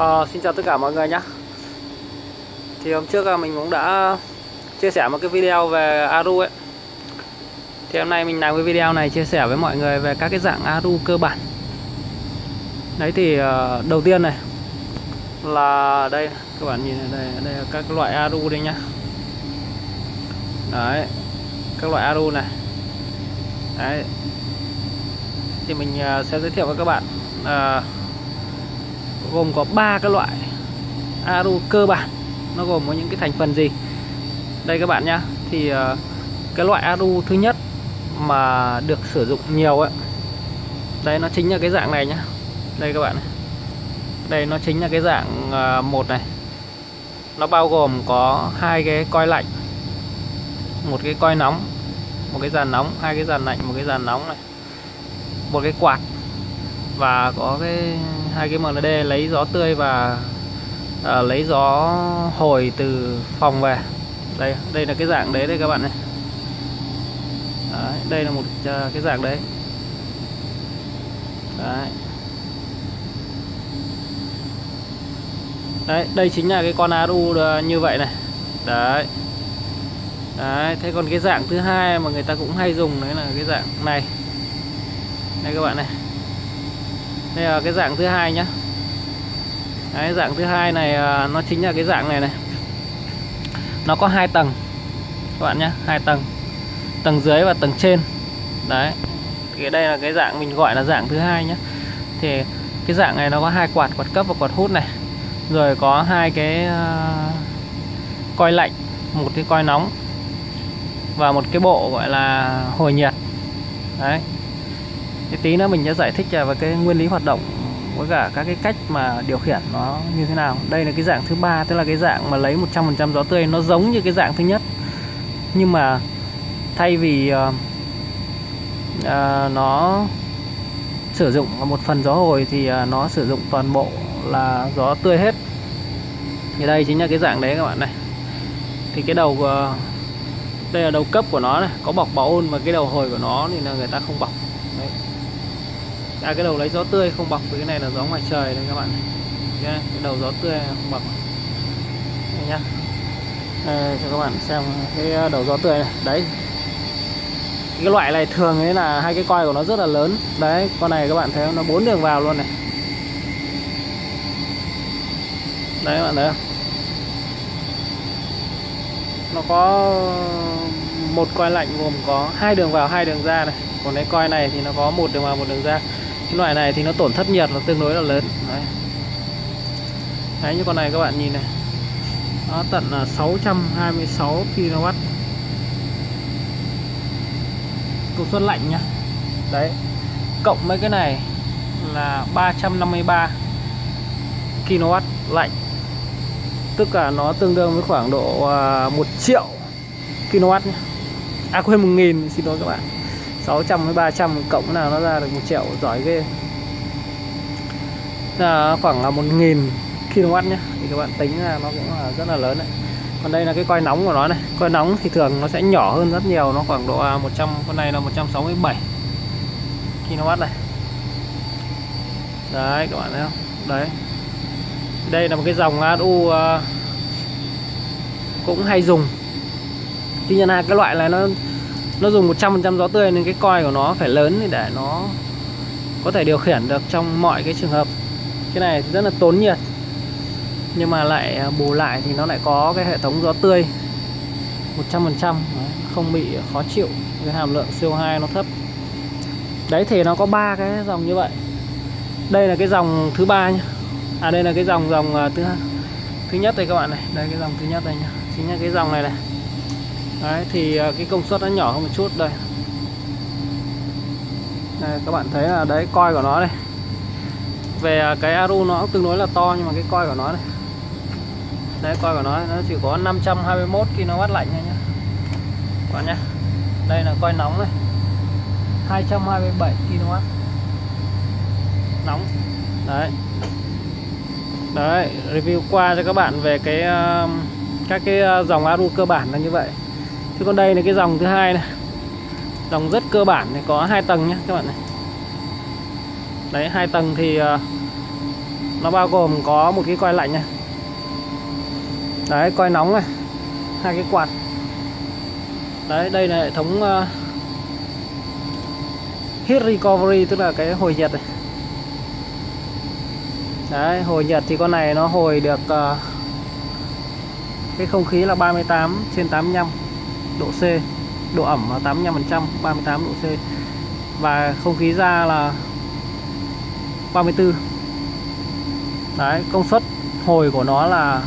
Xin chào tất cả mọi người nhé. Thì hôm trước mình cũng đã chia sẻ một cái video về Aru ấy. Thì hôm nay mình làm cái video này chia sẻ với mọi người về các cái dạng Aru cơ bản. Đấy thì đầu tiên này là đây, các bạn nhìn này, đây là các loại Aru đây nhá. Đấy, các loại Aru này. Đấy. Thì mình sẽ giới thiệu với các bạn gồm có 3 cái loại Aru cơ bản. Nó gồm có những cái thành phần gì? Đây các bạn nhá. Thì cái loại Aru thứ nhất mà được sử dụng nhiều ấy, đây nó chính là cái dạng này nhá. Đây các bạn này. Đây nó chính là cái dạng một này. Nó bao gồm có 2 cái coi lạnh, một cái coi nóng, một cái dàn nóng, 2 cái dàn lạnh, một cái dàn nóng này, một cái quạt, và có cái 2 cái MND lấy gió tươi và lấy gió hồi từ phòng về. Đây là cái dạng đấy đây các bạn này. Đấy, đây là một cái dạng đấy. Đấy, đây chính là cái con Aru như vậy này. Đấy. Đấy, thế còn cái dạng thứ hai mà người ta cũng hay dùng đấy là cái dạng này. Đây các bạn này. Đây là cái dạng thứ hai nhá. Đấy, dạng thứ hai này nó chính là cái dạng này này. Nó có 2 tầng các bạn nhé, 2 tầng, tầng dưới và tầng trên. Đấy, thì đây là cái dạng mình gọi là dạng thứ hai nhé. Thì cái dạng này nó có 2 quạt, quạt cấp và quạt hút này, rồi có 2 cái coi lạnh, một cái coi nóng và một cái bộ gọi là hồi nhiệt. Đấy, thì tí nữa mình sẽ giải thích về cái nguyên lý hoạt động với cả các cái cách mà điều khiển nó như thế nào. Đây là cái dạng thứ ba, tức là cái dạng mà lấy 100% gió tươi. Nó giống như cái dạng thứ nhất, nhưng mà thay vì nó sử dụng một phần gió hồi thì nó sử dụng toàn bộ là gió tươi hết. Thì đây chính là cái dạng đấy các bạn này. Thì cái đầu đây là đầu cấp của nó này, có bọc bảo ôn, mà cái đầu hồi của nó thì là người ta không bọc. Đấy. Cái đầu lấy gió tươi không bọc, cái này là gió ngoài trời đây các bạn này. Cái đầu gió tươi không bọc. Đây nhá. Cho các bạn xem cái đầu gió tươi này. Đấy, cái loại này thường ấy là 2 cái coi của nó rất là lớn. Đấy, con này các bạn thấy nó 4 đường vào luôn này. Đấy các bạn thấy không? Nó có một coi lạnh gồm có 2 đường vào 2 đường ra này. Còn cái coi này thì nó có 1 đường vào 1 đường ra. Cái loại này thì nó tổn thất nhiệt nó tương đối là lớn. Đấy. Đấy, như con này các bạn nhìn này, nó tận là 626 kW công suất lạnh nhá. Đấy, cộng mấy cái này là 353 kW lạnh, tức là nó tương đương với khoảng độ 1 triệu kW nhé. Quên, 1000, xin lỗi các bạn. 600 với 300 cộng cái nào nó ra được 1 triệu, giỏi ghê. Là khoảng là 1000 kW nhé. Thì các bạn tính ra nó cũng là rất là lớn đấy. Còn đây là cái coi nóng của nó này. Coi nóng thì thường nó sẽ nhỏ hơn rất nhiều, nó khoảng độ 100, con này là 167 kW này. Đấy các bạn thấy không? Đấy. Đây là một cái dòng Aru cũng hay dùng. Tuy nhiên cái loại này nó dùng 100% gió tươi nên cái coi của nó phải lớn để nó có thể điều khiển được trong mọi cái trường hợp. Cái này thì rất là tốn nhiệt, nhưng mà lại bù lại thì nó lại có cái hệ thống gió tươi 100%, không bị khó chịu, cái hàm lượng CO2 nó thấp. Đấy, thì nó có 3 cái dòng như vậy. Đây là cái dòng thứ ba nhá. Đây là cái dòng thứ nhất đây các bạn này. Đây cái dòng thứ nhất đây nhá. Chính là cái dòng này này. Đấy, thì cái công suất nó nhỏ hơn một chút đây. Đây các bạn thấy là đấy, coi của nó đây. Về cái Aru nó cũng tương đối là to, nhưng mà cái coi của nó này. Đấy, coi của nó chỉ có 521 kW lạnh thôi nhá. Các bạn nhá. Đây là coi nóng này. 227 kW nóng. Đấy. Đấy, review qua cho các bạn về cái các cái dòng Aru cơ bản là như vậy. Chứ còn đây là cái dòng thứ hai này. Dòng rất cơ bản này, có 2 tầng nhé các bạn này. Đấy, 2 tầng thì nó bao gồm có một cái coi lạnh này, đấy, coi nóng này, 2 cái quạt. Đấy, đây là hệ thống Heat Recovery, tức là cái hồi nhiệt này. Đấy, hồi nhiệt thì con này nó hồi được cái không khí là 38/85 độ C, độ ẩm là 85%, 38 độ C, và không khí ra là 34. Đấy, công suất hồi của nó là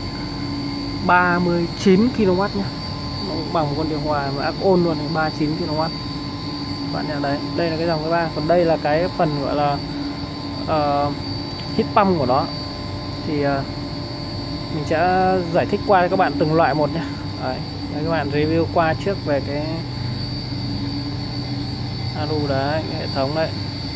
39 kW nhé, nó bằng một con điều hòa mà ác ôn luôn, 39 kW. Bạn nhận đấy, đây là cái dòng thứ ba. Còn đây là cái phần gọi là heat pump của nó, thì mình sẽ giải thích qua cho các bạn từng loại một nhé. Đấy, các bạn review qua trước về cái Aru đấy, cái hệ thống đấy.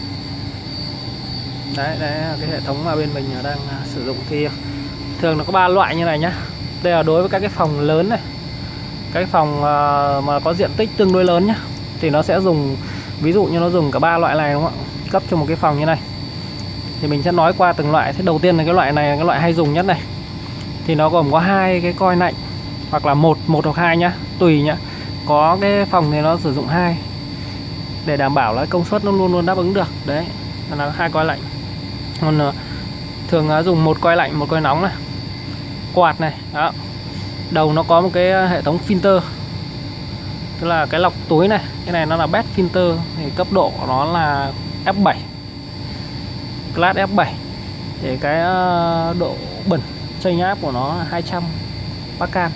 Đấy, đấy là cái hệ thống mà bên mình đang sử dụng. Thì thường nó có 3 loại như này nhá. Đây là đối với các cái phòng lớn này, cái phòng mà có diện tích tương đối lớn nhá, thì nó sẽ dùng, ví dụ như nó dùng cả 3 loại này đúng không ạ, cấp cho một cái phòng như này. Thì mình sẽ nói qua từng loại. Thế đầu tiên là cái loại này là cái loại hay dùng nhất này. Thì nó gồm có 2 cái coi lạnh, hoặc là một hoặc 2 nhá, tùy nhá. Có cái phòng thì nó sử dụng 2 để đảm bảo là công suất nó luôn luôn đáp ứng được. Đấy, là 2 coi lạnh. Còn thường dùng một coi lạnh, một coi nóng này. Quạt này, đó. Đầu nó có một cái hệ thống filter, tức là cái lọc túi này. Cái này nó là bed filter, thì cấp độ của nó là F7, class F7. Thì cái độ bẩn chênh áp của nó là 200 Pascal.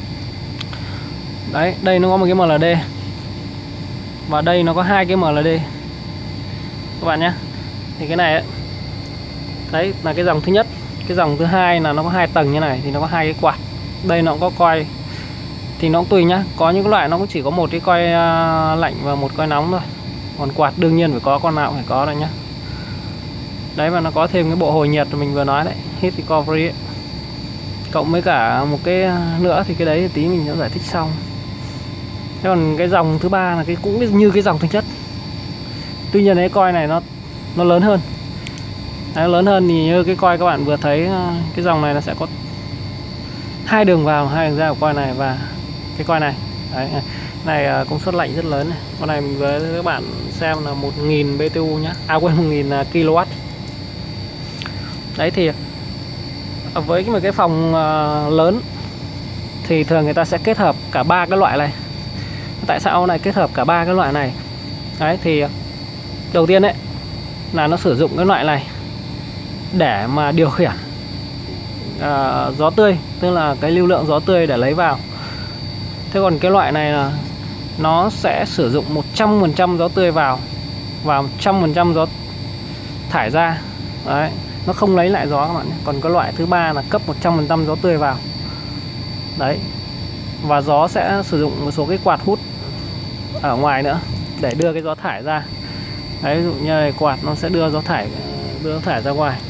Đấy, đây nó có một cái MLD, và đây nó có 2 cái MLD các bạn nhé. Thì cái này ấy, đấy là cái dòng thứ nhất. Cái dòng thứ hai là nó có 2 tầng như này, thì nó có 2 cái quạt. Đây nó cũng có coi, thì nó cũng tùy nhá. Có những cái loại nó cũng chỉ có một cái coi lạnh và một coi nóng thôi. Còn quạt đương nhiên phải có, con nào cũng phải có rồi nhá. Đấy, và nó có thêm cái bộ hồi nhiệt mình vừa nói đấy, Heat Recovery ấy. Cộng với cả một cái nữa thì cái đấy thì tí mình sẽ giải thích sau. Thế còn cái dòng thứ ba là cái cũng như cái dòng thứ nhất. Tuy nhiên cái coi này nó lớn hơn. Đấy, lớn hơn thì như cái coi các bạn vừa thấy, cái dòng này nó sẽ có 2 đường vào, 2 đường ra của coi này và cái coi này. Đấy, này công suất lạnh rất lớn này. Con này mình vừa các bạn xem là 1000 BTU nhá. Quên, 1000 kW. Đấy, thì với một cái phòng lớn thì thường người ta sẽ kết hợp cả 3 cái loại này. Tại sao lại kết hợp cả 3 cái loại này? Đấy, thì đầu tiên đấy là nó sử dụng cái loại này để mà điều khiển gió tươi, tức là cái lưu lượng gió tươi để lấy vào. Thế còn cái loại này là nó sẽ sử dụng 100% gió tươi vào và 100% gió thải ra. Đấy, nó không lấy lại gió các bạn nhé. Còn cái loại thứ ba là cấp 100% gió tươi vào. Đấy, và gió sẽ sử dụng một số cái quạt hút ở ngoài nữa để đưa cái gió thải ra. Đấy, ví dụ như này, quạt nó sẽ đưa gió thải ra ngoài.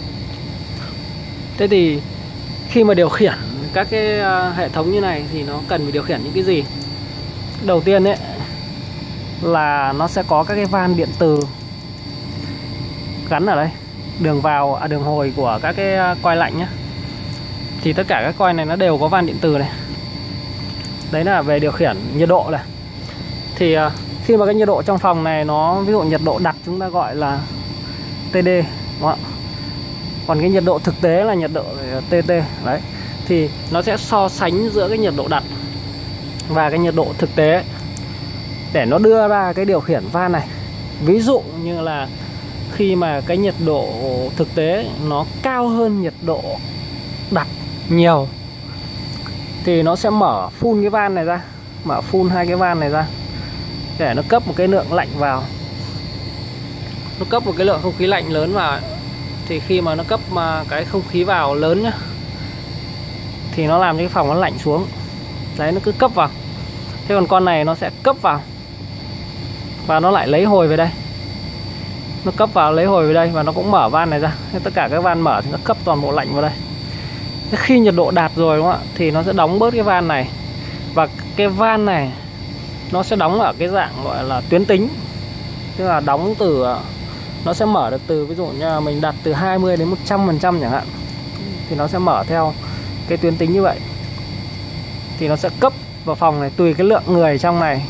Thế thì khi mà điều khiển các cái hệ thống như này thì nó cần phải điều khiển những cái gì? Đầu tiên ấy là nó sẽ có các cái van điện từ gắn ở đây, đường vào đường hồi của các cái coi lạnh nhé. Thì tất cả các coi này nó đều có van điện từ này. Đấy là về điều khiển nhiệt độ này. Thì khi mà cái nhiệt độ trong phòng này nó, ví dụ nhiệt độ đặt chúng ta gọi là TD, đúng không? Còn cái nhiệt độ thực tế là nhiệt độ TT. Đấy, thì nó sẽ so sánh giữa cái nhiệt độ đặt và cái nhiệt độ thực tế để nó đưa ra cái điều khiển van này. Ví dụ như là khi mà cái nhiệt độ thực tế nó cao hơn nhiệt độ đặt nhiều thì nó sẽ mở full cái van này ra, mở full 2 cái van này ra để nó cấp một cái lượng lạnh vào. Nó cấp một cái lượng không khí lạnh lớn vào. Thì khi mà nó cấp cái không khí vào lớn nhá, thì nó làm cho cái phòng nó lạnh xuống. Đấy, nó cứ cấp vào. Thế còn con này nó sẽ cấp vào và nó lại lấy hồi về đây. Nó cấp vào lấy hồi về đây và nó cũng mở van này ra. Thế tất cả các van mở thì nó cấp toàn bộ lạnh vào đây. Thế khi nhiệt độ đạt rồi đúng không ạ, thì nó sẽ đóng bớt cái van này. Và cái van này nó sẽ đóng ở cái dạng gọi là tuyến tính, tức là đóng từ nó sẽ mở được từ, ví dụ như là mình đặt từ 20 đến 100% chẳng hạn, thì nó sẽ mở theo cái tuyến tính như vậy. Thì nó sẽ cấp vào phòng này tùy cái lượng người trong này,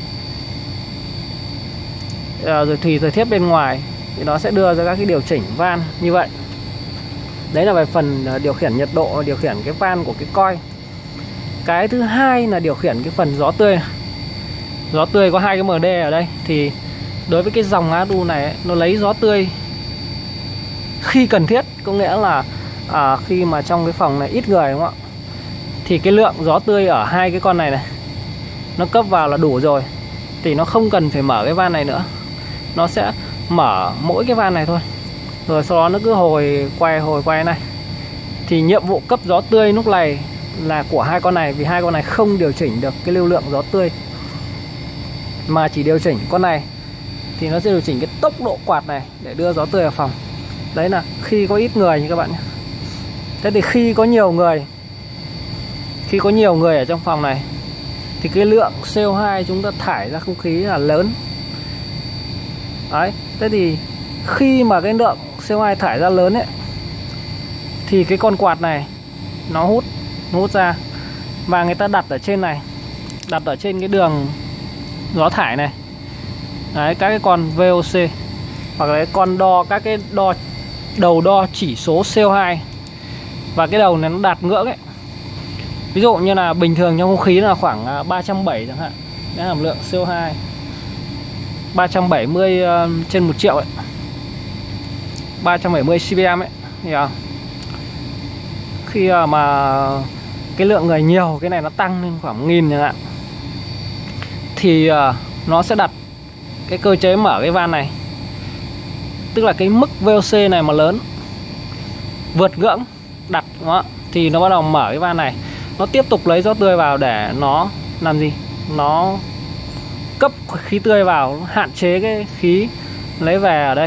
rồi tùy thời tiết bên ngoài thì nó sẽ đưa ra các cái điều chỉnh van như vậy. Đấy là về phần điều khiển nhiệt độ, điều khiển cái van của cái coi. Cái thứ hai là điều khiển cái phần gió tươi. Gió tươi có 2 cái MD ở đây. Thì đối với cái dòng ADU này ấy, nó lấy gió tươi khi cần thiết, có nghĩa là khi mà trong cái phòng này ít người, đúng không ạ, thì cái lượng gió tươi ở 2 cái con này nó cấp vào là đủ rồi, thì nó không cần phải mở cái van này nữa. Nó sẽ mở mỗi cái van này thôi, rồi sau đó nó cứ hồi quay này. Thì nhiệm vụ cấp gió tươi lúc này là của 2 con này, vì 2 con này không điều chỉnh được cái lưu lượng gió tươi, mà chỉ điều chỉnh con này thì nó sẽ điều chỉnh cái tốc độ quạt này để đưa gió tươi vào phòng. Đấy là khi có ít người như các bạn nhé. Thế thì khi có nhiều người ở trong phòng này thì cái lượng CO2 chúng ta thải ra không khí là lớn. Đấy, thế thì khi mà cái lượng CO2 thải ra lớn ấy, thì cái con quạt này nó hút ra, và người ta đặt ở trên này, đặt ở trên cái đường gió thải này. Đấy, các cái con VOC hoặc là cái con đo, các cái đầu đo chỉ số CO2, và cái đầu này nó đạt ngưỡng ấy. Ví dụ như là bình thường trong không khí là khoảng 370 chẳng hạn, cái hàm lượng CO2 370 trên 1 triệu ấy, 370 ppm ấy, hiểu không? Khi mà cái lượng người nhiều, cái này nó tăng lên khoảng 1000 chẳng hạn, thì nó sẽ đặt cái cơ chế mở cái van này. Tức là cái mức VOC này mà lớn, vượt ngưỡng đặt đó, thì nó bắt đầu mở cái van này. Nó tiếp tục lấy gió tươi vào để nó làm gì? Nó cấp khí tươi vào, nó hạn chế cái khí lấy về ở đây.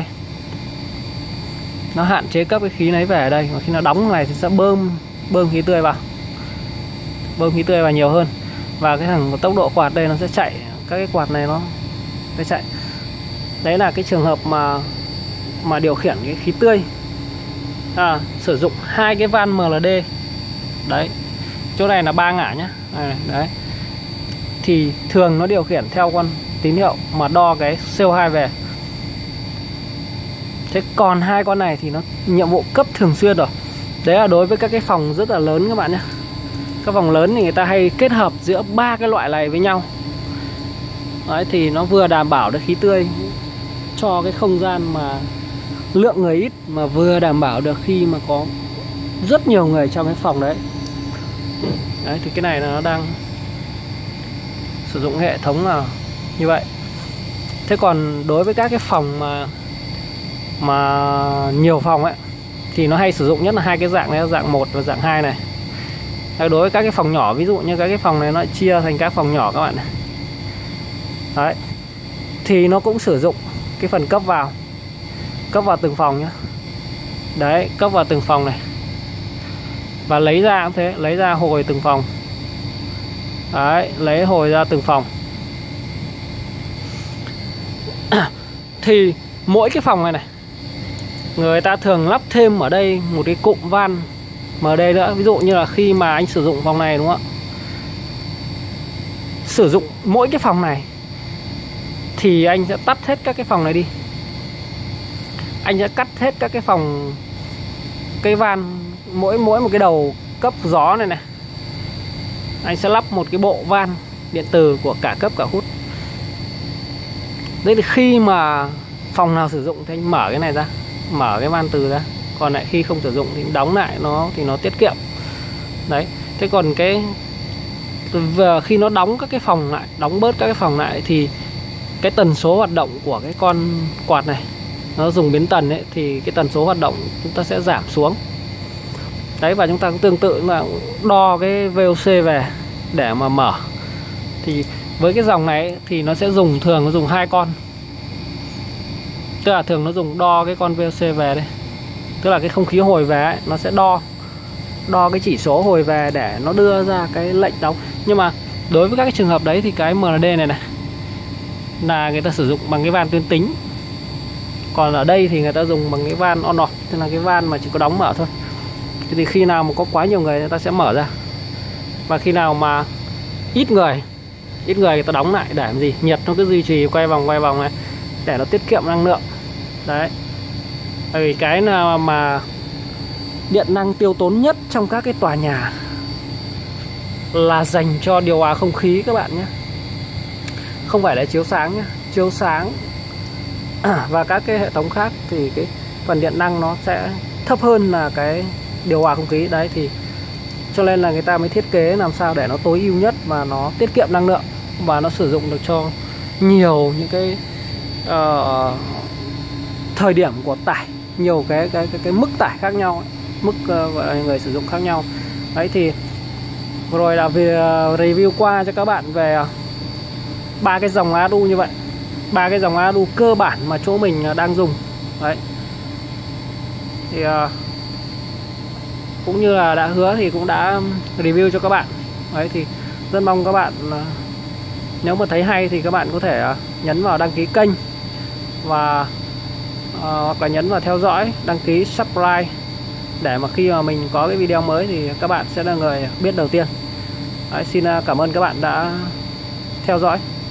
Nó hạn chế cấp cái khí lấy về ở đây. Và khi nó đóng này thì sẽ bơm khí tươi vào. Bơm khí tươi vào nhiều hơn. Và cái thằng tốc độ quạt đây nó sẽ chạy, các cái quạt này nó sẽ chạy. Đấy là cái trường hợp mà điều khiển cái khí tươi. Sử dụng 2 cái van MLD. Đấy, chỗ này là 3 ngả nhá. Đấy. Thì thường nó điều khiển theo con tín hiệu mà đo cái CO2 về. Thế còn 2 con này thì nó nhiệm vụ cấp thường xuyên rồi. Đấy là đối với các cái phòng rất là lớn các bạn nhé. Các phòng lớn thì người ta hay kết hợp giữa 3 cái loại này với nhau. Đấy, thì nó vừa đảm bảo được khí tươi cho cái không gian mà lượng người ít, mà vừa đảm bảo được khi mà có rất nhiều người trong cái phòng đấy. Đấy, thì cái này là nó đang sử dụng hệ thống là như vậy. Thế còn đối với các cái phòng mà nhiều phòng ấy, thì nó hay sử dụng nhất là 2 cái dạng này, dạng 1 và dạng 2 này. Đối với các cái phòng nhỏ, ví dụ như các cái phòng này nó chia thành các phòng nhỏ các bạn này. Đấy, thì nó cũng sử dụng cái phần cấp vào từng phòng nhá. Đấy, cấp vào từng phòng này. Và lấy ra cũng thế, lấy ra hồi từng phòng. Đấy, lấy hồi ra từng phòng. Thì mỗi cái phòng này người ta thường lắp thêm ở đây một cái cụm van MD nữa. Ví dụ như là khi mà anh sử dụng phòng này, đúng không ạ, sử dụng mỗi cái phòng này thì anh sẽ tắt hết các cái phòng này đi. Anh sẽ cắt hết các cái phòng, cái van, mỗi một cái đầu cấp gió này. Anh sẽ lắp một cái bộ van điện từ của cả cấp cả hút. Đấy, thì khi mà phòng nào sử dụng thì anh mở cái này ra, mở cái van từ ra. Còn lại khi không sử dụng thì đóng lại nó, thì nó tiết kiệm. Đấy, thế còn khi nó đóng các cái phòng lại, đóng bớt các cái phòng lại, thì cái tần số hoạt động của cái con quạt này nó dùng biến tần ấy, thì cái tần số hoạt động chúng ta sẽ giảm xuống. Đấy, và chúng ta cũng tương tự là đo cái VOC về để mà mở. Thì với cái dòng này ấy, thì nó sẽ thường nó dùng 2 con. Tức là thường nó dùng đo cái con VOC về đây. Tức là cái không khí hồi về ấy, nó sẽ đo cái chỉ số hồi về để nó đưa ra cái lệnh đóng. Nhưng mà đối với các cái trường hợp đấy thì cái MLD này là người ta sử dụng bằng cái van tuyến tính. Còn ở đây thì người ta dùng bằng cái van on off, tức là cái van mà chỉ có đóng mở thôi. Thì khi nào mà có quá nhiều người ta sẽ mở ra, và khi nào mà ít người người ta đóng lại. Để làm gì? Nhiệt nó cứ duy trì quay vòng này để nó tiết kiệm năng lượng. Đấy. Bởi vì cái nào mà điện năng tiêu tốn nhất trong các cái tòa nhà là dành cho điều hòa không khí các bạn nhé. Không phải là chiếu sáng nhé. Chiếu sáng và các cái hệ thống khác thì cái phần điện năng nó sẽ thấp hơn là cái điều hòa không khí. Đấy, thì cho nên là người ta mới thiết kế làm sao để nó tối ưu nhất và nó tiết kiệm năng lượng, và nó sử dụng được cho nhiều những cái thời điểm của tải, nhiều cái mức tải khác nhau, mức gọi là người sử dụng khác nhau. Đấy, thì vừa rồi là review qua cho các bạn về 3 cái dòng adu như vậy, 3 cái dòng adu cơ bản mà chỗ mình đang dùng. Đấy, thì cũng như là đã hứa thì cũng đã review cho các bạn. Đấy, thì rất mong các bạn nếu mà thấy hay thì các bạn có thể nhấn vào đăng ký kênh, và hoặc là nhấn vào theo dõi, đăng ký subscribe, để mà khi mà mình có cái video mới thì các bạn sẽ là người biết đầu tiên. Đấy, xin cảm ơn các bạn đã theo dõi.